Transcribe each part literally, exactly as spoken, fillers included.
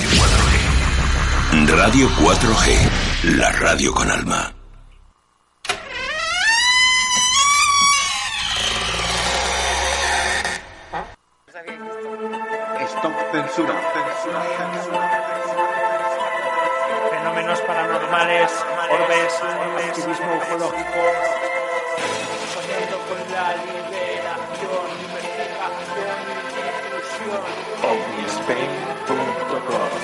Radio cuatro G. Radio cuatro G, la radio con alma. Stop censura, censura, censura. Fenómenos paranormales, orbes, activismo ufológico. Soñando con la liberación, investigación y difusión. Omnispain punto com.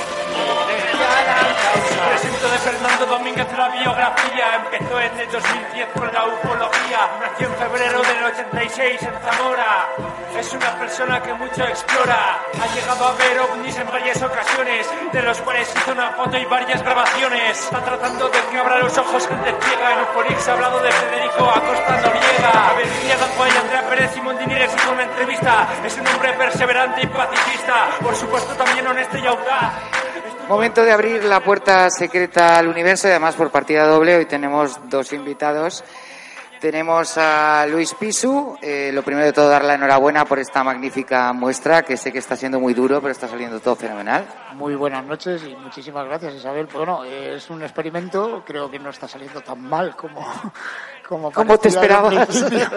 Presento de Fernando Domínguez la biografía. Empezó en el dos mil diez con la ufología. Nació en febrero del ochenta y seis en Zamora. Es una persona que mucho explora. Ha llegado a ver ovnis en varias ocasiones, de los cuales hizo una foto y varias grabaciones. Está tratando de que abra los ojos gente ciega. En Ufolix ha hablado de Federico Acosta Noriega, Abel Villarrampoy, Andrea Pérez, Simón Diníguez hizo una entrevista. Es un hombre perseverante y pacifista, por supuesto también honesto y audaz. Momento de abrir la puerta secreta al universo y además por partida doble. Hoy tenemos dos invitados. Tenemos a Luis Pisu. Eh, lo primero de todo, dar la enhorabuena por esta magnífica muestra, que sé que está siendo muy duro, pero está saliendo todo fenomenal. Muy buenas noches y muchísimas gracias, Isabel. Bueno, es un experimento, creo que no está saliendo tan mal como... Como, ¿Cómo te esperabas?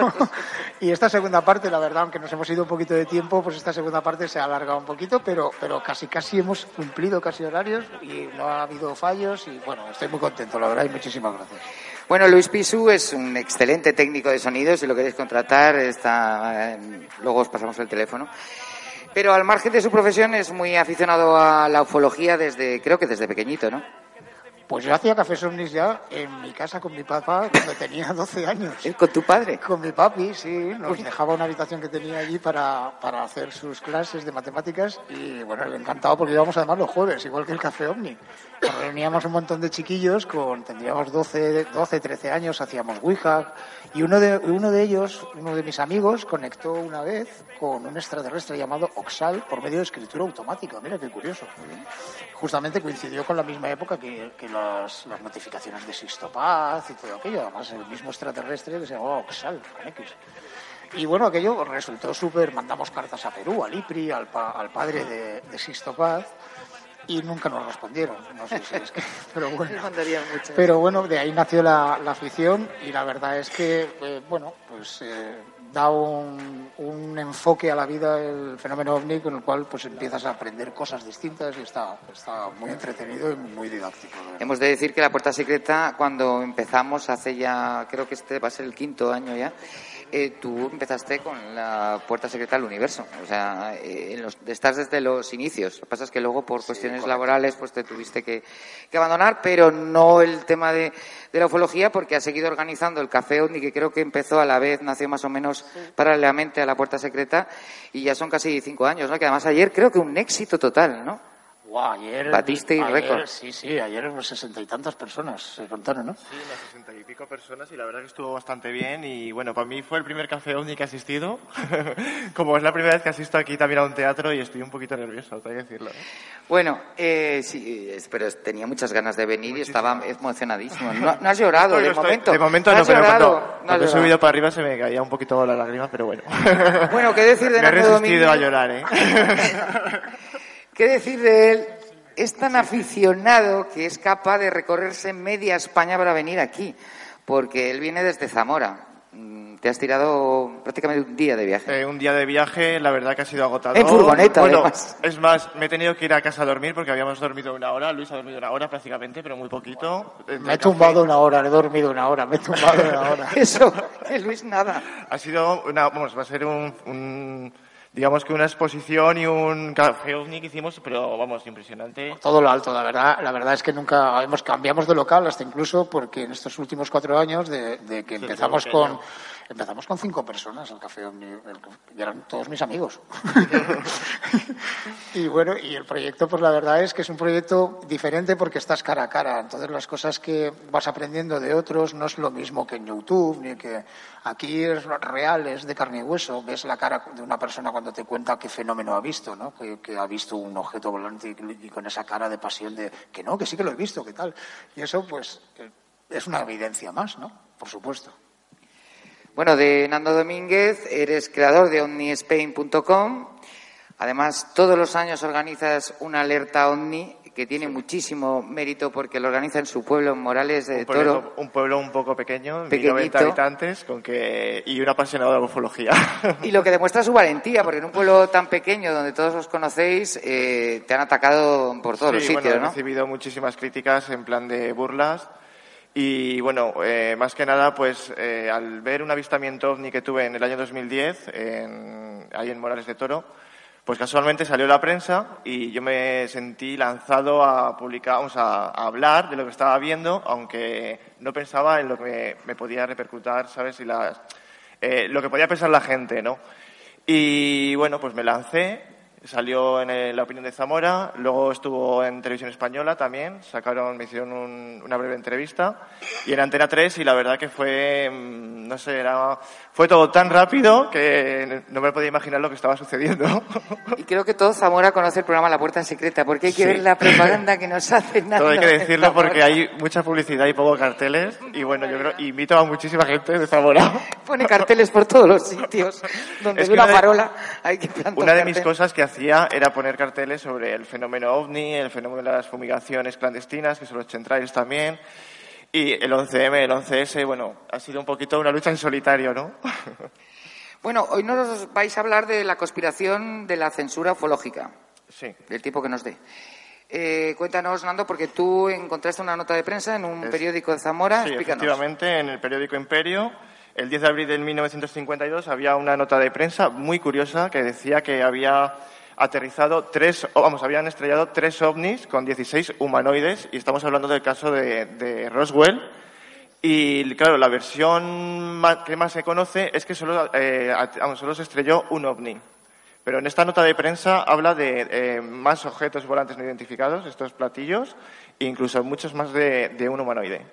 Y esta segunda parte, la verdad, aunque nos hemos ido un poquito de tiempo, pues esta segunda parte se ha alargado un poquito, pero, pero casi casi hemos cumplido casi horarios y no ha habido fallos y bueno, estoy muy contento, la verdad, y muchísimas gracias. Bueno, Luis Pisu es un excelente técnico de sonido. Si lo queréis contratar, está, eh, luego os pasamos el teléfono. Pero al margen de su profesión es muy aficionado a la ufología desde, creo que desde pequeñito, ¿no? Pues yo hacía cafés ovnis ya en mi casa con mi papá cuando tenía doce años. ¿Con tu padre? Con mi papi, sí. Nos dejaba una habitación que tenía allí para, para hacer sus clases de matemáticas y bueno, le encantaba porque íbamos además los jueves, igual que el café ovni. Nos reuníamos un montón de chiquillos, con tendríamos doce, trece años, hacíamos Ouija y uno de, uno de ellos, uno de mis amigos, conectó una vez con un extraterrestre llamado Oxal por medio de escritura automática. Mira qué curioso. Justamente coincidió con la misma época que, que las, las notificaciones de Sixto Paz y todo aquello. Además, el mismo extraterrestre que se llamaba Oxal, con X. Y bueno, aquello resultó súper... Mandamos cartas a Perú, al IPRI, al, pa, al padre de, de Sixto Paz, y nunca nos respondieron. No sé si es que... Pero bueno, pero bueno de ahí nació la, la afición y la verdad es que, eh, bueno, pues... Eh, da un, un enfoque a la vida el fenómeno ovni con el cual pues empiezas a aprender cosas distintas y está, está muy entretenido y muy didáctico. Hemos de decir que la puerta secreta, cuando empezamos hace ya, creo que este va a ser el quinto año ya, eh, tú empezaste con la puerta secreta al universo, o sea, eh, en los, estás desde los inicios. Lo que pasa es que luego por sí, cuestiones correcto. laborales pues te tuviste que, que abandonar, pero no el tema de, de la ufología, porque has seguido organizando el Café OVNI, que creo que empezó a la vez, nació más o menos sí. paralelamente a la puerta secreta, y ya son casi cinco años, ¿no? Que además ayer creo que un éxito total, ¿no? Wow, ayer, batiste y récord. Sí, sí, ayer sesenta y tantas personas se contaron, ¿no? Sí, unas sesenta y pico personas y la verdad que estuvo bastante bien y bueno, para mí fue el primer Café OVNI que he asistido. Como es la primera vez que asisto aquí también a un teatro y estoy un poquito nervioso, tengo que decirlo. ¿eh? Bueno, eh, sí, pero tenía muchas ganas de venir Muchísimo. y estaba emocionadísimo. No, no has llorado, no, de estoy, momento. De momento no, no, has pero llorado, cuando, no cuando he subido para arriba se me caía un poquito la lágrima, pero bueno. Bueno, ¿qué decir de Me he Nando resistido Domínguez? a llorar, ¿eh? ¿Qué decir de él? Es tan aficionado que es capaz de recorrerse media España para venir aquí, porque él viene desde Zamora. Te has tirado prácticamente un día de viaje. Eh, un día de viaje, la verdad que ha sido agotador. En furgoneta, bueno, además. Es más, me he tenido que ir a casa a dormir porque habíamos dormido una hora. Luis ha dormido una hora prácticamente, pero muy poquito. Me he tumbado una hora, he dormido una hora, me he tumbado una hora. Eso, que Luis nada. Ha sido una, vamos, va a ser un... un digamos que una exposición y un café ovni que hicimos, pero vamos, impresionante. Todo lo alto, la verdad. La verdad es que nunca hemos cambiamos de local, hasta incluso porque en estos últimos cuatro años de, de que sí, empezamos con no. empezamos con cinco personas el café ovni, y eran todos mis amigos. Y bueno, y el proyecto, pues la verdad es que es un proyecto diferente porque estás cara a cara. Entonces las cosas que vas aprendiendo de otros no es lo mismo que en YouTube, ni que aquí es real, es de carne y hueso. Ves la cara de una persona cuando te cuenta qué fenómeno ha visto, ¿no? Que, que ha visto un objeto volante y, y con esa cara de pasión de que no, que sí que lo he visto, que tal. Y eso, pues, es una evidencia más, ¿no? Por supuesto. Bueno, de Nando Domínguez, eres creador de Omnispain punto com. Además, todos los años organizas una alerta OVNI que tiene sí. muchísimo mérito porque lo organiza en su pueblo, en Morales de un pueblo, Toro. Un pueblo un poco pequeño, mil noventa habitantes, con que, y un apasionado de la ufología. Y lo que demuestra su valentía, porque en un pueblo tan pequeño donde todos os conocéis, eh, te han atacado por todos sí, los sitios, bueno, ¿no? He recibido muchísimas críticas en plan de burlas. Y bueno, eh, más que nada, pues eh, al ver un avistamiento OVNI que tuve en el año dos mil diez, en, ahí en Morales de Toro, pues casualmente salió la prensa y yo me sentí lanzado a publicar, vamos a, a hablar de lo que estaba viendo, aunque no pensaba en lo que me, me podía repercutir, ¿sabes? Y las, eh, lo que podía pensar la gente, ¿no? Y bueno, pues me lancé, salió en el, La Opinión de Zamora, luego estuvo en Televisión Española también, sacaron, me hicieron un, una breve entrevista, y en Antena tres, y la verdad que fue, no sé, era, fue todo tan rápido que no me podía imaginar lo que estaba sucediendo. Y creo que todo Zamora conoce el programa La Puerta Secreta, porque hay que sí. ver la propaganda que nos hacen. Todo hay que decirlo porque hay mucha publicidad y pocos carteles, y bueno, yo creo, invito a muchísima gente de Zamora. Pone carteles por todos los sitios, donde ve una de, farola hay que plantar Una de cartel. mis cosas que hacía era poner carteles sobre el fenómeno OVNI, el fenómeno de las fumigaciones clandestinas, que son los chemtrails también, y el once eme, el once ese, bueno, ha sido un poquito una lucha en solitario, ¿no? Bueno, hoy nos vais a hablar de la conspiración de la censura ufológica. Sí. Del tipo que nos dé. Eh, cuéntanos, Nando, porque tú encontraste una nota de prensa en un es, periódico de Zamora. Sí, Explícanos. Efectivamente, en el periódico Imperio. El diez de abril de mil novecientos cincuenta y dos había una nota de prensa muy curiosa que decía que había aterrizado tres, vamos, habían estrellado tres ovnis con dieciséis humanoides, y estamos hablando del caso de, de Roswell. Y claro, la versión que más se conoce es que solo, eh, vamos, solo se estrelló un ovni. Pero en esta nota de prensa habla de eh, más objetos volantes no identificados, estos platillos, e incluso muchos más de, de un humanoide.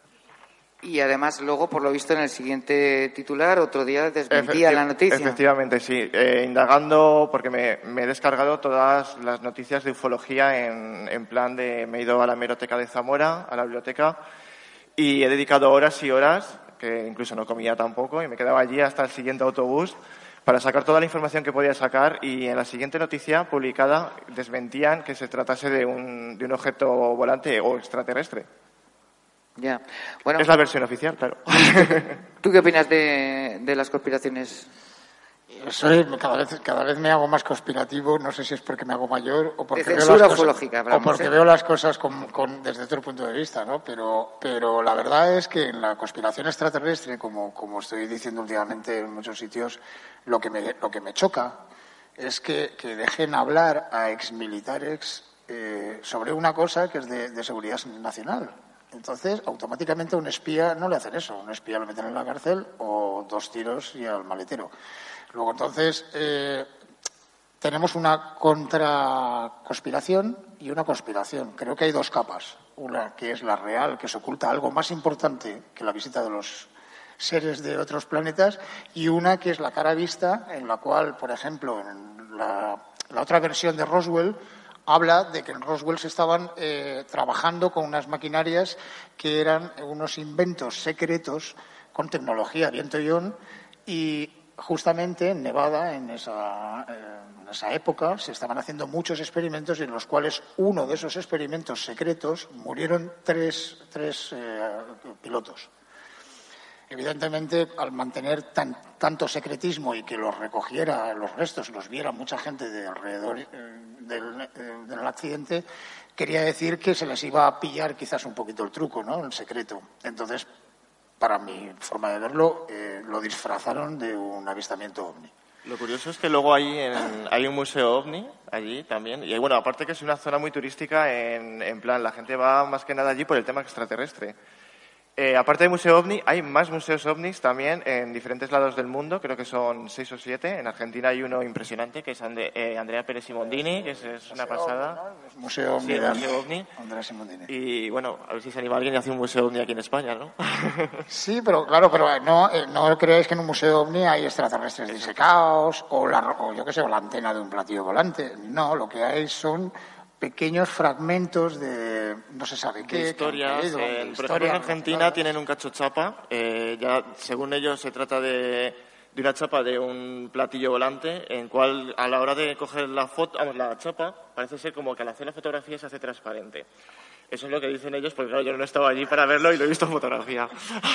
Y además, luego, por lo visto, en el siguiente titular, otro día desmentía Efecti- la noticia. Efectivamente, sí. Eh, indagando, porque me, me he descargado todas las noticias de ufología en, en plan de... Me he ido a la hemeroteca de Zamora, a la biblioteca, y he dedicado horas y horas, que incluso no comía tampoco, y me quedaba allí hasta el siguiente autobús para sacar toda la información que podía sacar, y en la siguiente noticia publicada desmentían que se tratase de un, de un objeto volante o extraterrestre. Ya. Bueno, es la versión oficial, claro. ¿Tú qué opinas de, de las conspiraciones? Soy, cada vez, cada vez me hago más conspirativo, no sé si es porque me hago mayor o porque, de veo las, ufológica, cosas, hablamos, o porque ¿eh? veo las cosas con, con, desde otro punto de vista, ¿no? Pero, pero la verdad es que en la conspiración extraterrestre, como, como estoy diciendo últimamente en muchos sitios, lo que me, lo que me choca es que, que dejen hablar a exmilitares eh, sobre una cosa que es de, de seguridad nacional. Entonces, automáticamente a un espía no le hacen eso. Un espía lo meten en la cárcel o dos tiros y al maletero. Luego, entonces, eh, tenemos una contraconspiración y una conspiración. Creo que hay dos capas. Una que es la real, que se oculta algo más importante que la visita de los seres de otros planetas, y una que es la cara vista, en la cual, por ejemplo, en la, la otra versión de Roswell, habla de que en Roswell se estaban eh, trabajando con unas maquinarias que eran unos inventos secretos con tecnología viento-ion, y justamente en Nevada, en esa, eh, en esa época, se estaban haciendo muchos experimentos, en los cuales uno de esos experimentos secretos murieron tres, tres eh, pilotos. Evidentemente, al mantener tan, tanto secretismo y que los recogiera, los restos, los viera mucha gente de alrededor eh, del, eh, del accidente, quería decir que se les iba a pillar quizás un poquito el truco, ¿no? El secreto. Entonces, para mi forma de verlo, eh, lo disfrazaron de un avistamiento ovni. Lo curioso es que luego hay, en, hay un museo ovni allí también. Y bueno, aparte que es una zona muy turística, en, en plan, la gente va más que nada allí por el tema extraterrestre. Eh, aparte del Museo OVNI, hay más museos ovnis también en diferentes lados del mundo, creo que son seis o siete. En Argentina hay uno impresionante, que es Ande, eh, Andrea Pérez Simondini, que es, es una pasada. ¿No? El Museo OVNI. Sí, el Museo OVNI. Andrea Simondini. Y bueno, a ver si se anima alguien y hace un Museo OVNI aquí en España, ¿no? Sí, pero claro, pero no, eh, no creáis que en un Museo OVNI hay extraterrestres disecados o, la, o yo qué sé, o la antena de un platillo volante. No, lo que hay son pequeños fragmentos de no se sabe qué. De historias. Qué, de eh, por ejemplo, en Argentina tienen un cacho chapa. Eh, ya, según ellos, se trata de, de una chapa de un platillo volante, en cual a la hora de coger la foto, vamos, la chapa, parece ser como que al hacer la fotografía se hace transparente. Eso es lo que dicen ellos, porque claro, yo no estaba allí para verlo y lo he visto en fotografía.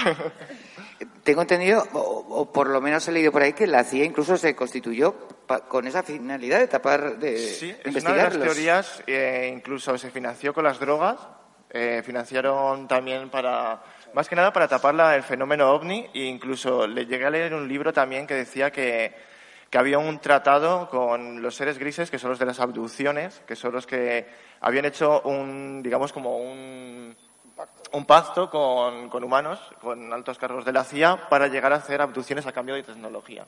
Tengo entendido, o, o por lo menos he leído por ahí, que la C I A incluso se constituyó pa, con esa finalidad de tapar, de sí, es investigar una de las los... teorías, eh, incluso se financió con las drogas, eh, financiaron también para, más que nada para tapar la, el fenómeno ovni, e incluso le llegué a leer un libro también que decía que, que había un tratado con los seres grises, que son los de las abducciones, que son los que habían hecho un, digamos, como un... un pacto con, con humanos, con altos cargos de la C I A, para llegar a hacer abducciones a cambio de tecnología.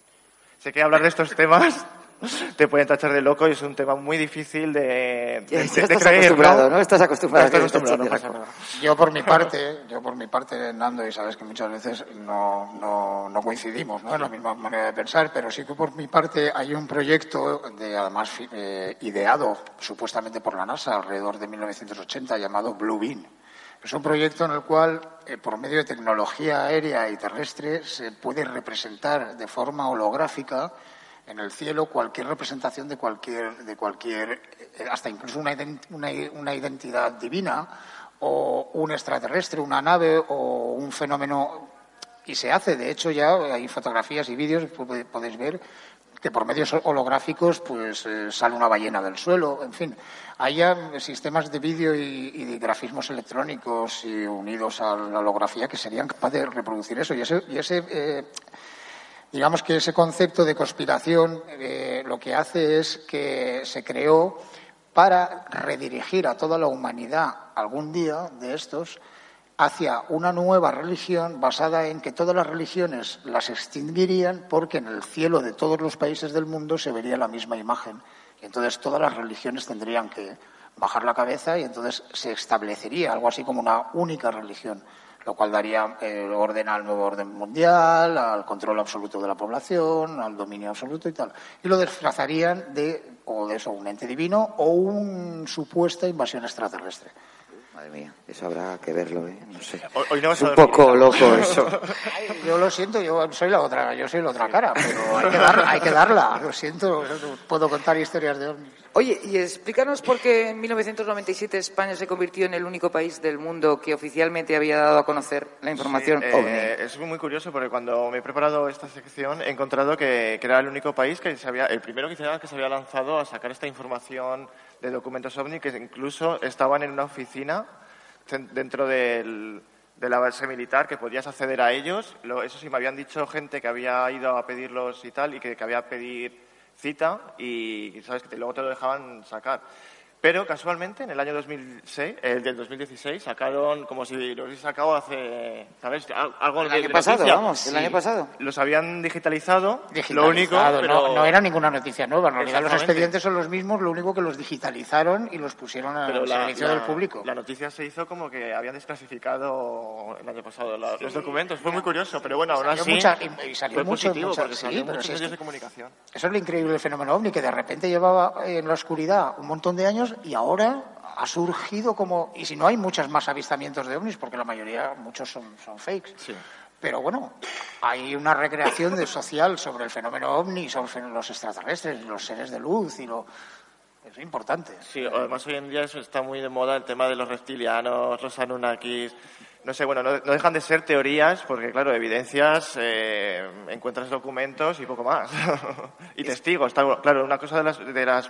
Sé que hablar de estos temas te pueden tachar de loco y es un tema muy difícil de, de, Ya, ya de estás creer, acostumbrado, ¿no? ¿no? Estás acostumbrado. Estás a que acostumbrado, no te pasa nada. Yo por mi parte, yo por mi parte, Nando, y sabes que muchas veces no, no, no coincidimos, ¿no?, en la misma manera de pensar, pero sí que por mi parte hay un proyecto de, además, eh, ideado supuestamente por la NASA alrededor de mil novecientos ochenta, llamado Blue Beam. Es un proyecto en el cual, eh, por medio de tecnología aérea y terrestre, se puede representar de forma holográfica en el cielo cualquier representación de cualquier, de cualquier eh, hasta incluso una, una, una identidad divina o un extraterrestre, una nave o un fenómeno. Y se hace, de hecho, ya hay fotografías y vídeos, podéis ver, que por medios holográficos pues eh, sale una ballena del suelo, en fin. Hay ya sistemas de vídeo y, y de grafismos electrónicos y unidos a la holografía que serían capaces de reproducir eso. Y ese, y ese eh, digamos que ese concepto de conspiración eh, lo que hace es que se creó para redirigir a toda la humanidad algún día de estos hacia una nueva religión basada en que todas las religiones las extinguirían porque en el cielo de todos los países del mundo se vería la misma imagen. Y entonces todas las religiones tendrían que bajar la cabeza y entonces se establecería algo así como una única religión, lo cual daría eh, orden al nuevo orden mundial, al control absoluto de la población, al dominio absoluto y tal. Y lo desplazarían de, o de eso, un ente divino o una supuesta invasión extraterrestre. Madre mía, eso habrá que verlo, ¿eh? No sé. Hoy no vas Es un a dormir. poco loco eso. Ay, yo lo siento, yo soy la otra, yo soy la otra cara, pero hay que, dar, hay que darla. Lo siento, puedo contar historias de ovnis. Oye, y explícanos por qué en mil novecientos noventa y siete España se convirtió en el único país del mundo que oficialmente había dado a conocer la información Sí, ovni. eh, es muy curioso porque cuando me he preparado esta sección he encontrado que, que era el único país que se había, el primero que se, que se había lanzado a sacar esta información de documentos ovni, que incluso estaban en una oficina dentro del, de la base militar que podías acceder a ellos. Lo, eso sí, me habían dicho gente que había ido a pedirlos y tal y que, que había que pedir cita y, sabes, que te, luego te lo dejaban sacar. Pero casualmente en el año dos mil seis, el del dos mil dieciséis, sacaron como si los hubiese sacado hace, ¿sabes? Algo El de, año de pasado, noticia. vamos, el Sí, año pasado. Los habían digitalizado, Digitalizado, lo único, pero... no, no era ninguna noticia nueva. En realidad los Exactamente. expedientes son los mismos, lo único que los digitalizaron y los pusieron al Pero la, servicio la- del público. la noticia se hizo como que habían desclasificado el año pasado la- los documentos. Fue muy curioso, pero bueno, aún Salió así mucha- y- y salió fue mucho- positivo mucha- porque sí, salió pero muchos si es medios que- de comunicación. Eso es lo increíble del fenómeno ovni, que de repente llevaba en la oscuridad un montón de años y ahora ha surgido como... Y si no, hay muchos más avistamientos de ovnis, porque la mayoría, muchos son, son fakes. Sí. Pero bueno, hay una recreación de social sobre el fenómeno ovni, sobre los extraterrestres, los seres de luz y lo... Es importante. Sí, además hoy en día eso está muy de moda, el tema de los reptilianos, los Anunnakis. No sé, bueno, no, no dejan de ser teorías porque, claro, evidencias, eh, encuentras documentos y poco más. Y testigos. Está, claro, una cosa de las, de las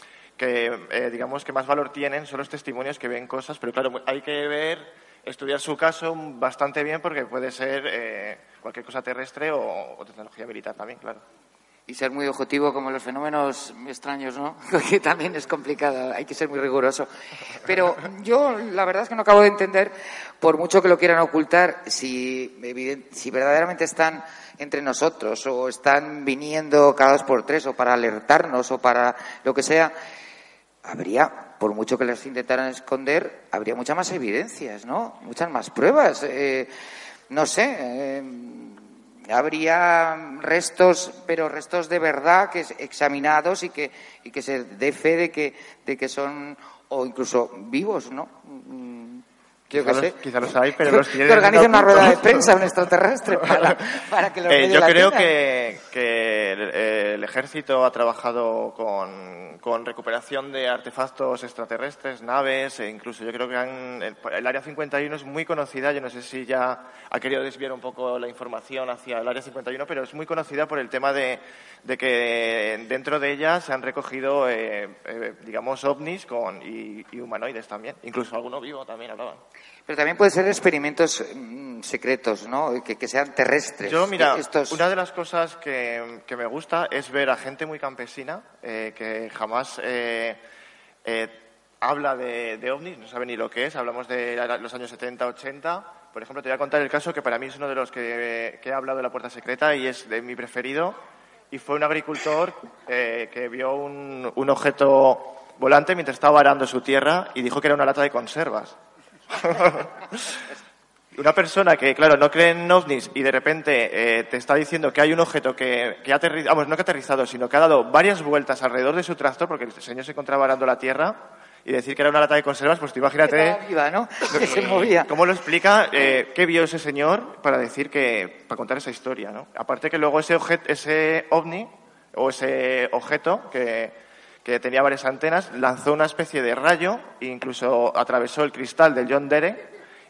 que, eh, digamos, que más valor tienen son los testimonios que ven cosas, pero claro, hay que ver, estudiar su caso bastante bien porque puede ser eh, cualquier cosa terrestre o, o tecnología militar también, claro. Y ser muy objetivo como los fenómenos extraños, ¿no? Que también es complicado, hay que ser muy riguroso. Pero yo la verdad es que no acabo de entender, por mucho que lo quieran ocultar, si, evident- si verdaderamente están entre nosotros o están viniendo cada dos por tres o para alertarnos o para lo que sea, habría, por mucho que les intentaran esconder, habría muchas más evidencias, ¿no? Muchas más pruebas. Eh, no sé... Eh, habría restos, pero restos de verdad que es examinados y que y que se dé fe de que de que son o incluso vivos, ¿no? Yo quizá, qué los, sé. quizá los hay, pero que, los tienen... que organice una oculto. rueda de prensa un extraterrestre para, para que los Eh, medios yo la creo tengan. que, que el, el ejército ha trabajado con, con recuperación de artefactos extraterrestres, naves, e incluso yo creo que han, el, el Área cincuenta y uno es muy conocida, yo no sé si ya ha querido desviar un poco la información hacia el Área cincuenta y uno, pero es muy conocida por el tema de, de que dentro de ella se han recogido, eh, eh, digamos, ovnis con, y, y humanoides también, incluso alguno vivo también hablaban. Pero también puede ser experimentos mm, secretos, ¿no? Que, que sean terrestres. Yo, mira, Estos... una de las cosas que, que me gusta es ver a gente muy campesina eh, que jamás eh, eh, habla de, de ovnis, no sabe ni lo que es. Hablamos de los años setenta, ochenta. Por ejemplo, te voy a contar el caso que para mí es uno de los que, que he hablado de la puerta secreta y es de mi preferido. Y fue un agricultor eh, que vio un, un objeto volante mientras estaba arando su tierra y dijo que era una lata de conservas. Una persona que, claro, no cree en ovnis y de repente eh, te está diciendo que hay un objeto que, que ha aterrizado, vamos, no que ha aterrizado, sino que ha dado varias vueltas alrededor de su tractor, porque el señor se encontraba arando la tierra, y decir que era una lata de conservas, pues tú imagínate... Estaba viva, ¿no? Que se movía. ¿Cómo lo explica? Eh, ¿Qué vio ese señor para decir que, para contar esa historia, ¿no? Aparte que luego ese objeto, ese ovni, o ese objeto que... que tenía varias antenas, lanzó una especie de rayo e incluso atravesó el cristal del John Dere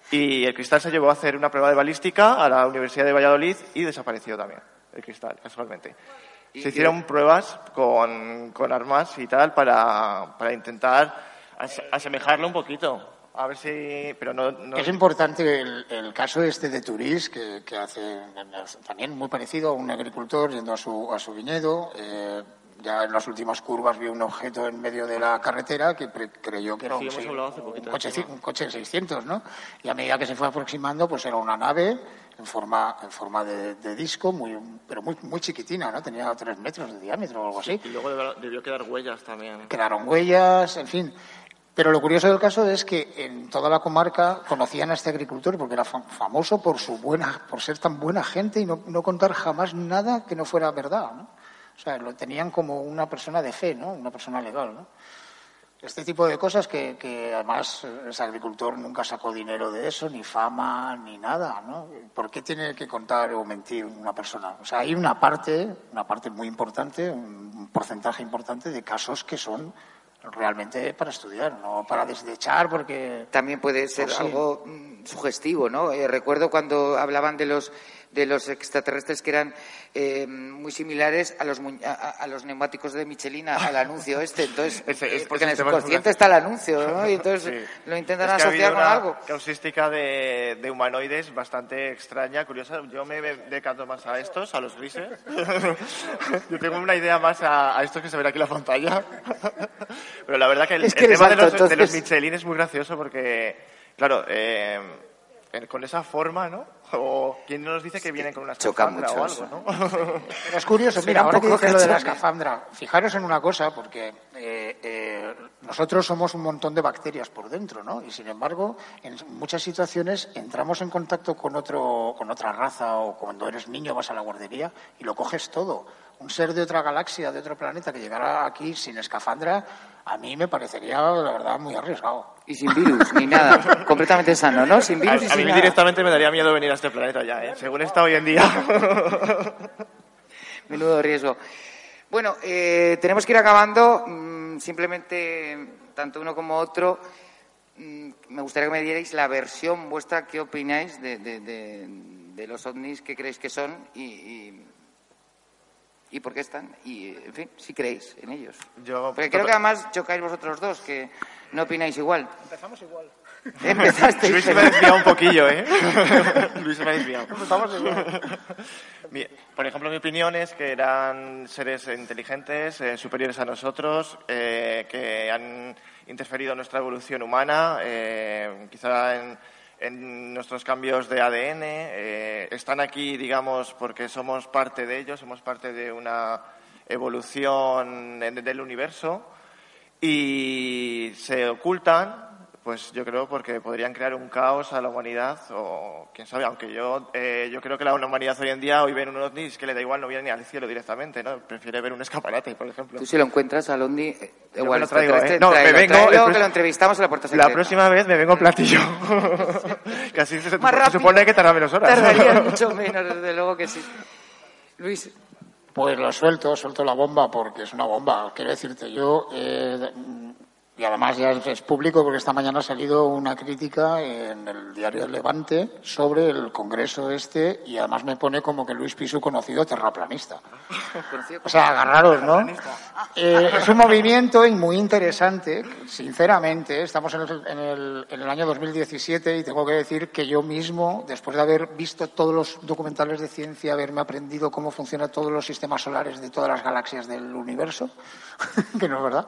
y el cristal se llevó a hacer una prueba de balística a la Universidad de Valladolid y desapareció también el cristal, casualmente. Se hicieron pruebas con, con armas y tal para, para intentar as, asemejarlo un poquito. A ver si... Pero no, no... Es importante el, el caso este de Turís, que, que hace también muy parecido a un agricultor yendo a su, a su viñedo. Eh, ya en las últimas curvas vio un objeto en medio de la carretera que pre- creyó que era Sí, un, hemos hablado hace poquito un, coche, de eso, ¿no? un coche seiscientos, ¿no? Y a medida que se fue aproximando, pues era una nave en forma, en forma de, de disco, muy, pero muy, muy chiquitina, ¿no? Tenía tres metros de diámetro o algo así. Y luego debió, debió quedar huellas también. Quedaron huellas, en fin. Pero lo curioso del caso es que en toda la comarca conocían a este agricultor porque era fam- famoso por su buena, por ser tan buena gente y no, no contar jamás nada que no fuera verdad, ¿no? O sea, lo tenían como una persona de fe, ¿no? Una persona legal, ¿no? Este tipo de cosas que, que además ese agricultor nunca sacó dinero de eso, ni fama, ni nada, ¿no? ¿Por qué tiene que contar o mentir una persona? O sea, hay una parte, una parte muy importante, un porcentaje importante de casos que son realmente para estudiar, no para desechar, porque... También puede ser Pues sí. algo mm, sugestivo, ¿no? Eh, recuerdo cuando hablaban de los de los extraterrestres que eran eh, muy similares a los mu- a, a los neumáticos de Michelin, al anuncio este. Entonces, Ese- es- eh, porque en el ese tema es muy subconsciente está el anuncio, ¿no? Y entonces Sí. lo intentan Es que ha habido asociar con una algo. causística de, de humanoides bastante extraña, curiosa. Yo me decanto más a estos, a los grises. Yo tengo una idea más a, a estos que se ven aquí en la pantalla. Pero la verdad que el, Es que el eres tema de alto, los, de los entonces. Michelin es muy gracioso porque, claro, eh, eh, con esa forma, ¿no? O quién nos dice que vienen con una choca escafandra o mucho algo, ¿no? Pero es curioso, Será mira, un ahora que poco dices lo de la cachonde. escafandra, fijaros en una cosa, porque eh, eh, nosotros somos un montón de bacterias por dentro, ¿no? Y sin embargo, en muchas situaciones entramos en contacto con otro, con otra raza o cuando eres niño vas a la guardería y lo coges todo. Un ser de otra galaxia, de otro planeta que llegara aquí sin escafandra, a mí me parecería, la verdad, muy arriesgado. Y sin virus, ni nada. Completamente sano, ¿no? Sin A, virus y a sin mí nada. directamente me daría miedo venir a este planeta ya, ¿eh? Según está hoy en día. Menudo riesgo. Bueno, eh, tenemos que ir acabando. Mm, simplemente, tanto uno como otro, mm, me gustaría que me dierais la versión vuestra, qué opináis de, de, de, de los ovnis, qué creéis que son y, y, y por qué están. Y, en fin, si creéis en ellos. Yo, Porque creo que además chocáis vosotros dos, que no opináis igual. Empezamos igual. Empezasteis, Luis se pero- me ha desviado un poquillo, ¿eh? Luis se me ha desviado. Empezamos igual. Mi- Por ejemplo, mi opinión es que eran seres inteligentes, eh, superiores a nosotros, eh, que han interferido en nuestra evolución humana, eh, quizá en, en nuestros cambios de A D N. Eh, están aquí, digamos, porque somos parte de ellos, somos parte de una evolución en- del universo y se ocultan. Pues yo creo porque podrían crear un caos a la humanidad o quién sabe, aunque yo eh, yo creo que la humanidad hoy en día hoy ven un ovni que le da igual, no viene ni al cielo directamente, ¿no? Prefiere ver un escaparate, por ejemplo. Tú si lo encuentras al ovni, eh, Yo Igual me lo traigo, este- ¿eh? No, tráelo, me vengo... tráelo, el que pro- lo entrevistamos en la puerta secreta. La próxima vez me vengo platillo. Que así se, Más se rápido. supone que tarda menos horas. Tardaría mucho menos, desde luego que sí. Luis, Pues lo suelto, suelto la bomba porque es una bomba. Quiero decirte, yo, eh, y además ya es, es público porque esta mañana ha salido una crítica en el diario El Levante sobre el congreso este y además me pone como que Luis Pisu conocido terraplanista. O sea, agarraros, ¿no? Eh, es un movimiento y muy interesante, sinceramente. Estamos en el, en, el, en el año dos mil diecisiete y tengo que decir que yo mismo, después de haber visto todos los documentales de ciencia, haberme aprendido cómo funcionan todos los sistemas solares de todas las galaxias del universo, que no es verdad,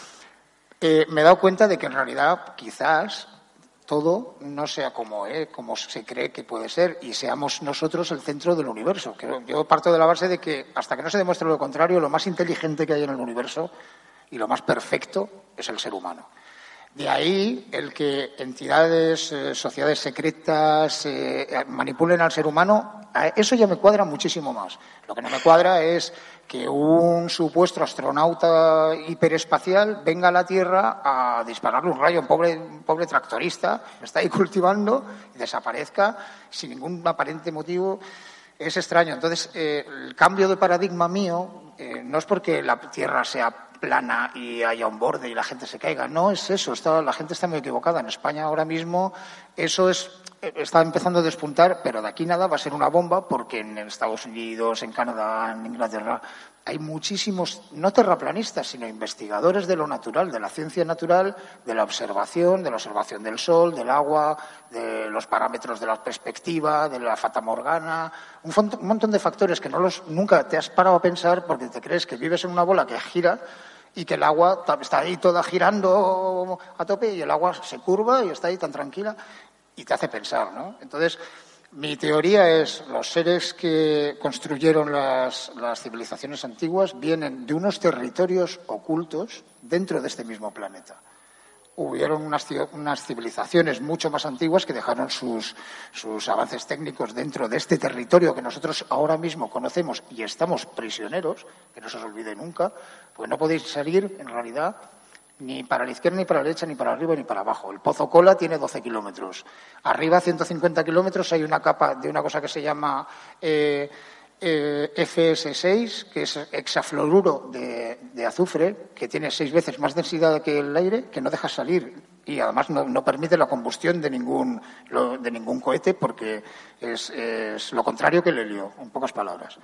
eh, me he dado cuenta de que en realidad quizás todo no sea como, eh, como se cree que puede ser y seamos nosotros el centro del universo. Que yo parto de la base de que hasta que no se demuestre lo contrario, lo más inteligente que hay en el universo y lo más perfecto es el ser humano. De ahí el que entidades, eh, sociedades secretas eh, manipulen al ser humano, a eso ya me cuadra muchísimo más. Lo que no me cuadra es que un supuesto astronauta hiperespacial venga a la Tierra a dispararle un rayo a un pobre, un pobre tractorista, está ahí cultivando y desaparezca sin ningún aparente motivo. Es extraño. Entonces, eh, el cambio de paradigma mío eh, no es porque la Tierra sea plana y haya un borde y la gente se caiga. No es eso. Está, la gente está muy equivocada. En España ahora mismo eso es, está empezando a despuntar, pero de aquí nada va a ser una bomba porque en Estados Unidos, en Canadá, en Inglaterra hay muchísimos, no terraplanistas, sino investigadores de lo natural, de la ciencia natural, de la observación, de la observación del sol, del agua, de los parámetros de la perspectiva, de la fatamorgana, un, font- un montón de factores que no los, nunca te has parado a pensar porque te crees que vives en una bola que gira y que el agua ta- está ahí toda girando a tope y el agua se curva y está ahí tan tranquila y te hace pensar, ¿no? Entonces, mi teoría es los seres que construyeron las, las civilizaciones antiguas vienen de unos territorios ocultos dentro de este mismo planeta. Hubieron unas, unas civilizaciones mucho más antiguas que dejaron sus, sus avances técnicos dentro de este territorio que nosotros ahora mismo conocemos y estamos prisioneros, que no se os olvide nunca, porque no podéis salir en realidad ni para la izquierda, ni para la derecha, ni para arriba, ni para abajo. El Pozo Cola tiene doce kilómetros. Arriba, ciento cincuenta kilómetros, hay una capa de una cosa que se llama eh, eh, F S seis, que es hexafluoruro de, de azufre, que tiene seis veces más densidad que el aire, que no deja salir. Y además no, no permite la combustión de ningún, lo, de ningún cohete, porque es, es lo contrario que el helio, en pocas palabras.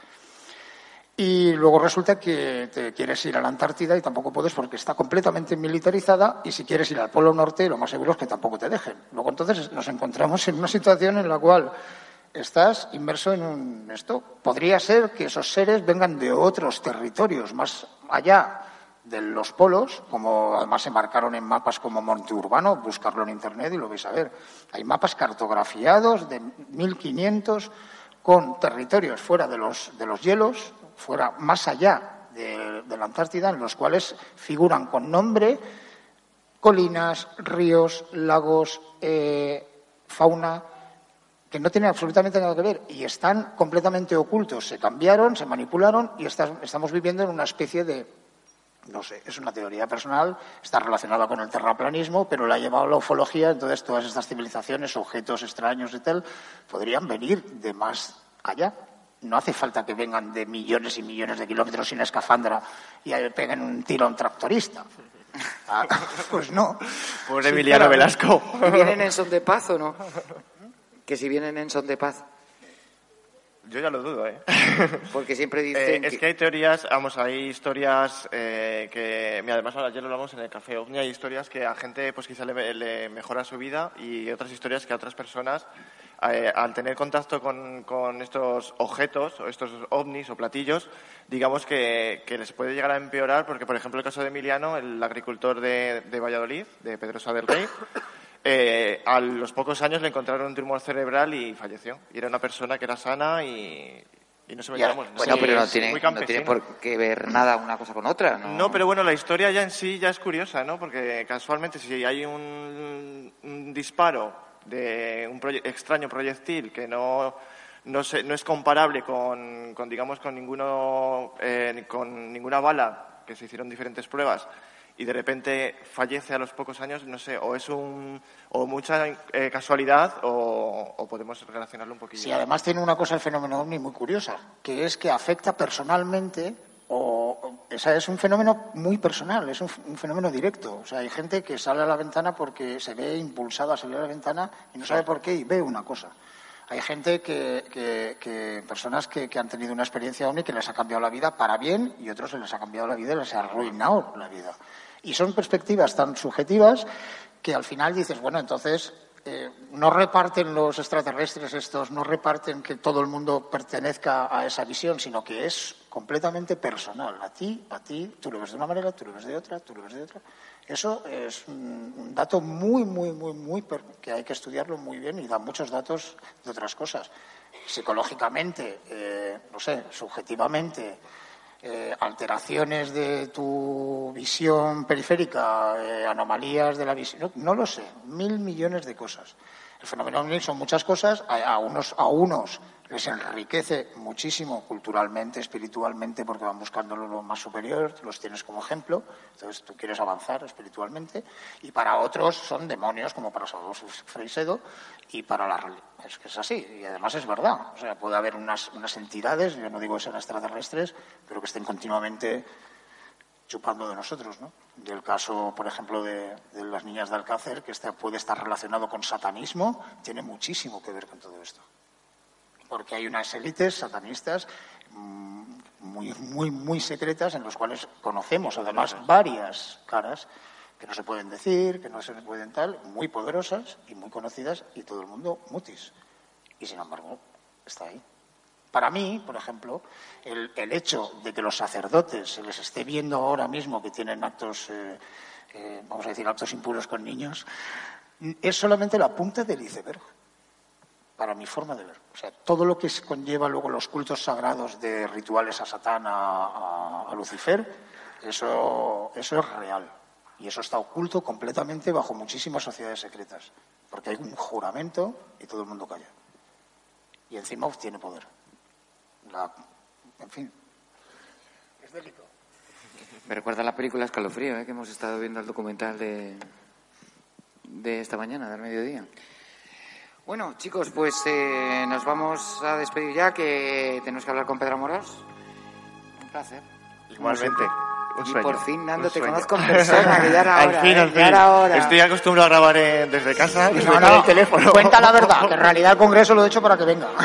Y luego resulta que te quieres ir a la Antártida y tampoco puedes porque está completamente militarizada y si quieres ir al Polo Norte lo más seguro es que tampoco te dejen. Luego entonces nos encontramos en una situación en la cual estás inmerso en un esto. Podría ser que esos seres vengan de otros territorios más allá de los polos, como además se marcaron en mapas como Monte Urbano, buscarlo en Internet y lo vais a ver. Hay mapas cartografiados de mil quinientos con territorios fuera de los, de los hielos, fuera más allá de, de la Antártida, en los cuales figuran con nombre colinas, ríos, lagos, eh, fauna, que no tienen absolutamente nada que ver y están completamente ocultos. Se cambiaron, se manipularon y está, estamos viviendo en una especie de, no sé, es una teoría personal, está relacionada con el terraplanismo, pero la ha llevado a la ufología, entonces todas estas civilizaciones, objetos extraños y tal, podrían venir de más allá. No hace falta que vengan de millones y millones de kilómetros sin escafandra y peguen un tiro a un tractorista. Ah, pues no. Pobre Emiliano Velasco. ¿Y vienen en son de paz o no? Que si vienen en son de paz. Yo ya lo dudo, ¿eh? Porque siempre Eh, dicen es que... que hay teorías, vamos, hay historias eh, que, mira, además ayer lo hablamos en el Café OVNI, hay historias que a gente pues quizá le, le mejora su vida y otras historias que a otras personas, eh, al tener contacto con, con estos objetos, o estos ovnis o platillos, digamos que, que les puede llegar a empeorar, porque por ejemplo el caso de Emiliano, el agricultor de, de Valladolid, de Pedrosa del Rey, Eh, a los pocos años le encontraron un tumor cerebral y falleció. Y era una persona que era sana y, y no se Ya, veíamos. bueno, muy- pero no muy tiene, no campesino. tiene por qué ver nada una cosa con otra, ¿no? No, pero bueno, la historia ya en sí ya es curiosa, ¿no? Porque casualmente si hay un, un disparo de un proye- extraño proyectil que no no, se, no es comparable con, con digamos con ninguno eh, con ninguna bala, que se hicieron diferentes pruebas, y de repente fallece a los pocos años, no sé, o es un o mucha eh, casualidad o, o podemos relacionarlo un poquillo. Sí, además tiene una cosa el fenómeno ovni muy curiosa, que es que afecta personalmente, o, o sea, es un fenómeno muy personal, es un, un fenómeno directo. O sea, hay gente que sale a la ventana porque se ve impulsada a salir a la ventana y no sabe por qué y ve una cosa. Hay gente que, que, que personas que, que han tenido una experiencia ovni que les ha cambiado la vida para bien y otros se les ha cambiado la vida y les ha arruinado la vida. Y son perspectivas tan subjetivas que al final dices, bueno, entonces eh, no reparten los extraterrestres estos, no reparten que todo el mundo pertenezca a esa visión, sino que es completamente personal. A ti, a ti, tú lo ves de una manera, tú lo ves de otra, tú lo ves de otra. Eso es un dato muy, muy, muy, muy, que hay que estudiarlo muy bien y da muchos datos de otras cosas. Psicológicamente, eh, no sé, subjetivamente, eh, alteraciones de tu visión periférica, eh, anomalías de la visión, no, no lo sé, mil millones de cosas. El fenómeno ovni son muchas cosas, a, a, unos, a unos les enriquece muchísimo culturalmente, espiritualmente, porque van buscando lo más superior, los tienes como ejemplo, entonces tú quieres avanzar espiritualmente, y para otros son demonios, como para Salvador Freixedo, y para la religión. Es que es así, y además es verdad. O sea, puede haber unas, unas entidades, yo no digo que sean extraterrestres, pero que estén continuamente chupando de nosotros, ¿no? Del caso, por ejemplo, de, de las niñas de Alcácer, que este puede estar relacionado con satanismo, tiene muchísimo que ver con todo esto. Porque hay unas élites satanistas muy, muy, muy secretas en las cuales conocemos, además, varias caras que no se pueden decir, que no se pueden tal, muy poderosas y muy conocidas, y todo el mundo mutis. Y, sin embargo, está ahí. Para mí, por ejemplo, el, el hecho de que los sacerdotes se les esté viendo ahora mismo que tienen actos, eh, eh, vamos a decir, actos impuros con niños, es solamente la punta del iceberg, para mi forma de ver. O sea, todo lo que conlleva luego los cultos sagrados de rituales a Satán, a, a, a Lucifer, eso, eso es real. Y eso está oculto completamente bajo muchísimas sociedades secretas. Porque hay un juramento y todo el mundo calla. Y encima obtiene poder. La, en fin, es delito. Me recuerda la película Escalofrío, ¿eh? Que hemos estado viendo el documental de, de esta mañana, del mediodía. Bueno, chicos, pues eh, nos vamos a despedir ya, que tenemos que hablar con Pedro Amorós. Un placer. Igualmente. Un y sueño, por fin, Nando, te sueño. conozco en persona, que ya era al hora. fin, ¿eh? al fin. Ya era hora. Estoy acostumbrado a grabar eh, desde casa y No, no, el teléfono. Cuenta la verdad, que en realidad el Congreso lo he hecho para que venga.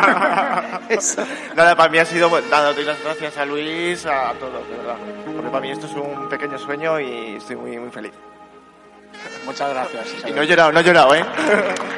Eso. Nada, para mí ha sido, nada, doy las gracias a Luis, a todos, de verdad. Porque para mí esto es un pequeño sueño y estoy muy, muy feliz. Muchas gracias. Y no he llorado, no he llorado, ¿eh?